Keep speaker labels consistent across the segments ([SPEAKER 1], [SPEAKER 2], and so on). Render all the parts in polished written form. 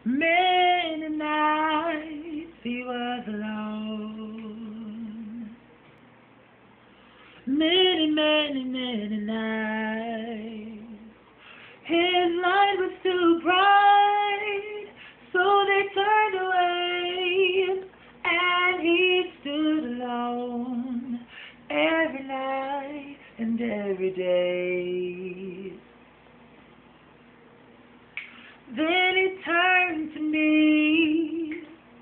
[SPEAKER 1] Many nights he was alone. Many nights. His light was too bright, so they turned away, and he stood alone every night and every day. Then he turned to me.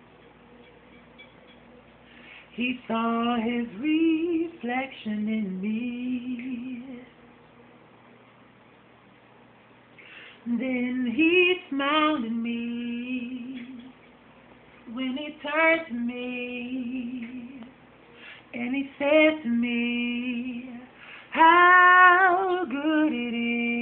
[SPEAKER 1] He saw his reflection in me. Then he smiled at me when he turned to me, and he said to me, how good it is